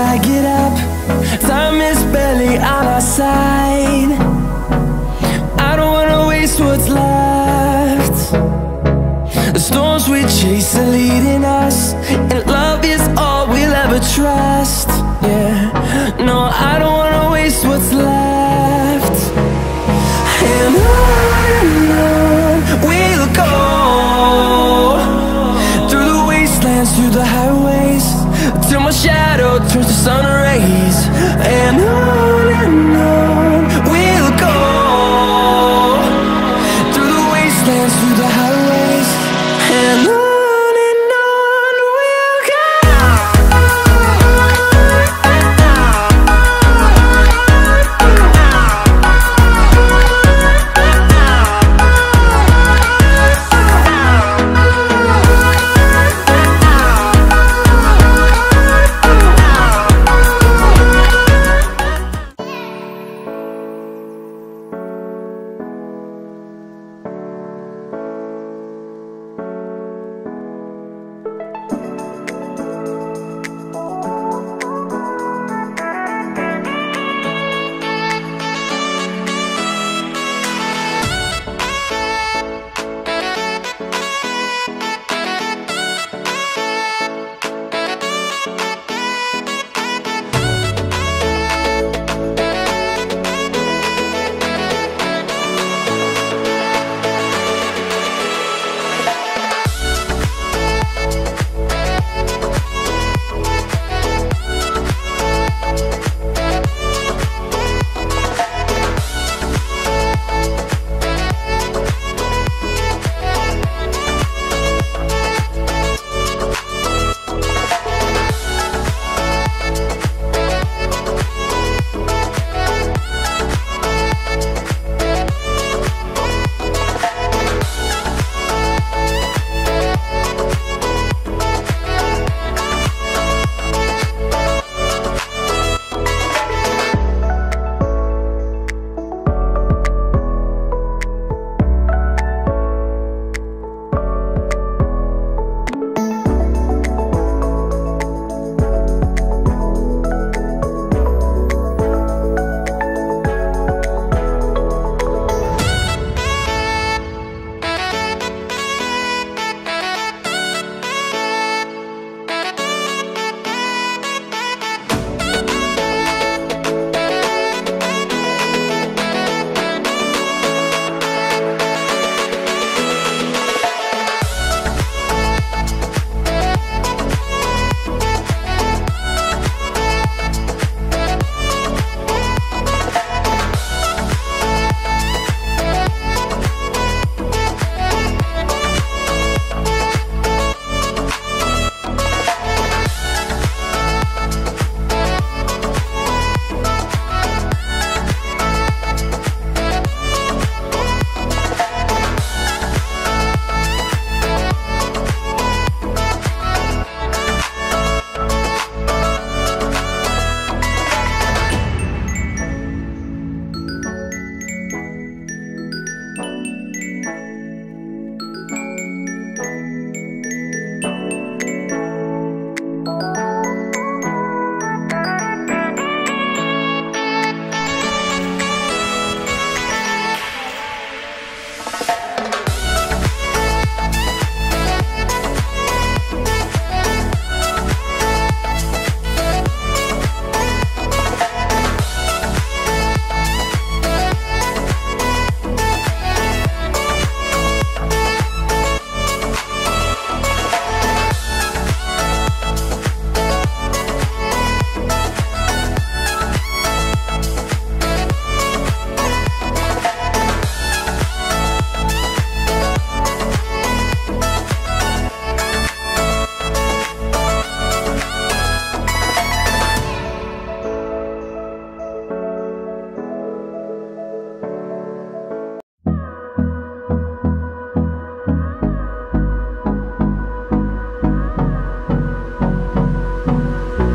I get up. Time is barely on our side. I don't wanna waste what's left. The storms we chase are leading us, and love is all we'll ever trust. Yeah, no, I don't wanna waste what's left. And on we'll go, through the wastelands, through the highways, till my shadow turns to sun rays. And on we'll go, through the wastelands, through the highways, and on we'll go.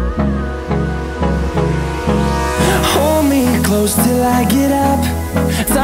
close till I get up.